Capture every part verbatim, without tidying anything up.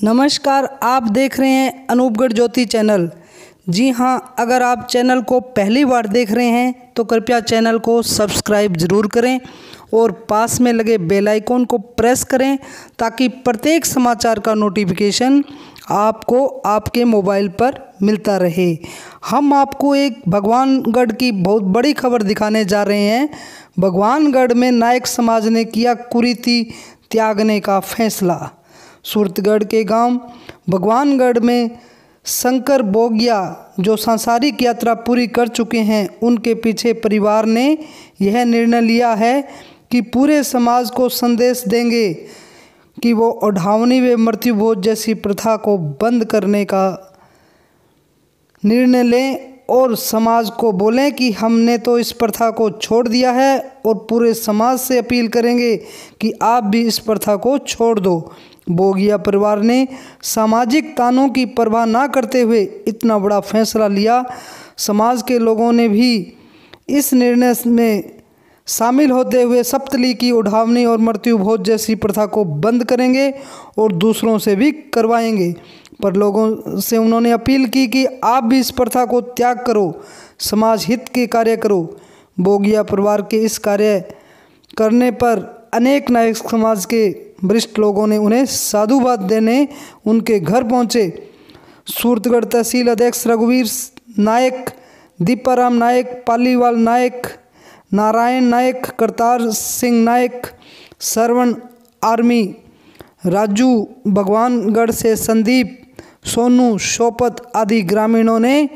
नमस्कार, आप देख रहे हैं अनूपगढ़ ज्योति चैनल। जी हाँ, अगर आप चैनल को पहली बार देख रहे हैं तो कृपया चैनल को सब्सक्राइब ज़रूर करें और पास में लगे बेल आइकन को प्रेस करें ताकि प्रत्येक समाचार का नोटिफिकेशन आपको आपके मोबाइल पर मिलता रहे। हम आपको एक भगवानगढ़ की बहुत बड़ी खबर दिखाने जा रहे हैं। भगवानगढ़ में नायक समाज ने किया कुरीति त्यागने का फैसला। सूरतगढ़ के गांव भगवानगढ़ में शंकर बोगिया जो सांसारिक यात्रा पूरी कर चुके हैं, उनके पीछे परिवार ने यह निर्णय लिया है कि पूरे समाज को संदेश देंगे कि वो ओढ़ावनी व मृत्यु भोज जैसी प्रथा को बंद करने का निर्णय लें और समाज को बोलें कि हमने तो इस प्रथा को छोड़ दिया है, और पूरे समाज से अपील करेंगे कि आप भी इस प्रथा को छोड़ दो। बोगिया परिवार ने सामाजिक तानों की परवाह ना करते हुए इतना बड़ा फैसला लिया। समाज के लोगों ने भी इस निर्णय में शामिल होते हुए सप्तली की उठावनी और मृत्यु भोज जैसी प्रथा को बंद करेंगे और दूसरों से भी करवाएंगे। पर लोगों से उन्होंने अपील की कि आप भी इस प्रथा को त्याग करो, समाज हित के कार्य करो। बोगिया परिवार के इस कार्य करने पर अनेक नायक समाज के वरिष्ठ लोगों ने उन्हें साधुवाद देने उनके घर पहुंचे। सूरतगढ़ तहसील अध्यक्ष रघुवीर नायक, दीपाराम नायक, पालीवाल नायक, नारायण नायक, करतार सिंह नायक, सरवण आर्मी, राजू भगवानगढ़ से संदीप, सोनू, शोपत आदि ग्रामीणों ने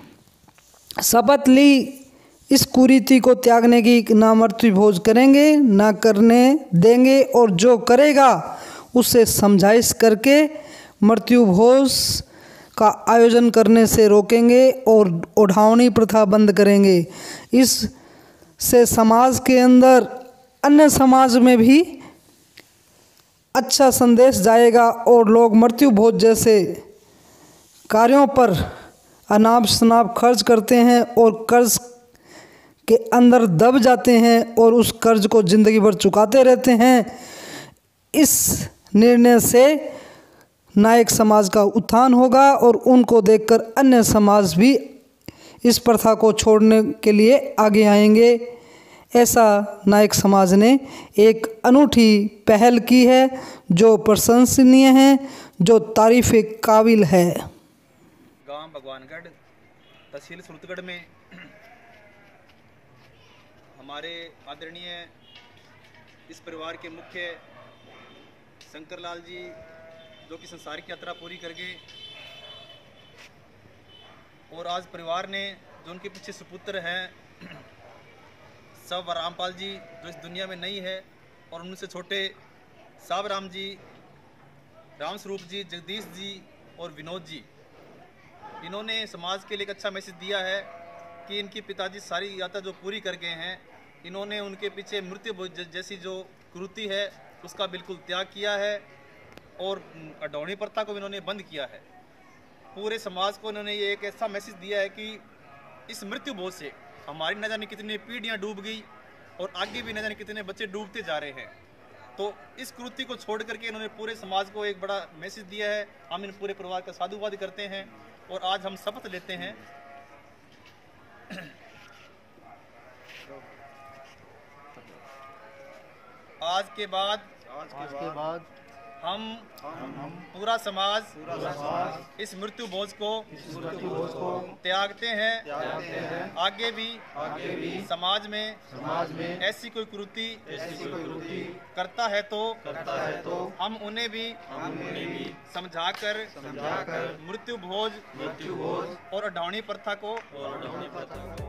शपथ ली इस कुरीति को त्यागने की। ना मृत्यु भोज करेंगे, ना करने देंगे, और जो करेगा उससे समझाइश करके मृत्यु भोज का आयोजन करने से रोकेंगे और ओढ़ावनी प्रथा बंद करेंगे। इस से समाज के अंदर अन्य समाज में भी अच्छा संदेश जाएगा और लोग मृत्यु भोज जैसे कार्यों पर अनाप शनाप खर्च करते हैं और कर्ज के अंदर दब जाते हैं और उस कर्ज को ज़िंदगी भर चुकाते रहते हैं। इस निर्णय से नायक समाज का उत्थान होगा और उनको देखकर अन्य समाज भी इस प्रथा को छोड़ने के लिए आगे आएंगे। ऐसा नायक समाज ने एक अनूठी पहल की है जो प्रशंसनीय है, जो तारीफ काबिल है। गांव भगवानगढ़ तहसील सूरतगढ़ में हमारे आदरणीय इस परिवार के मुख्य शंकरलाल जी, जो कि संसारिक यात्रा पूरी कर गए, और आज परिवार ने जो उनके पीछे सुपुत्र हैं सब रामपाल जी, जो इस दुनिया में नहीं है, और उनसे छोटे साब राम जी, राम स्वरूप जी, जगदीश जी और विनोद जी, इन्होंने समाज के लिए एक अच्छा मैसेज दिया है कि इनकी पिताजी सारी यात्रा जो पूरी कर गए हैं, इन्होंने उनके पीछे मृत्यु भोज जैसी जो कुरीति है उसका बिल्कुल त्याग किया है और ओढ़ावनी प्रथा को इन्होंने बंद किया है। पूरे समाज को इन्होंने ये एक ऐसा मैसेज दिया है कि इस मृत्यु भोज से हमारी न जाने कितनी पीढ़ियाँ डूब गई और आगे भी न जाने कितने बच्चे डूबते जा रहे हैं। तो इस कुरीति को छोड़ करके इन्होंने पूरे समाज को एक बड़ा मैसेज दिया है। हम इन पूरे परिवार का साधुवाद करते हैं और आज हम शपथ लेते हैं आज के बाद आज के, आज के बाद हम, हम, हम पूरा समाज, पूरा समाज इस मृत्यु भोज को, मृत्यु भोज को त्यागते हैं, त्यागते हैं। आगे भी आगे भी समाज में समाज में ऐसी कोई कुरीति ऐसी कोई कुरीति करता है तो करता है तो हम उन्हें भी हम उन्हें भी समझाकर समझाकर मृत्यु भोज मृत्यु भोज और ओढ़ावनी प्रथा को और ओढ़ावनी प्रथा को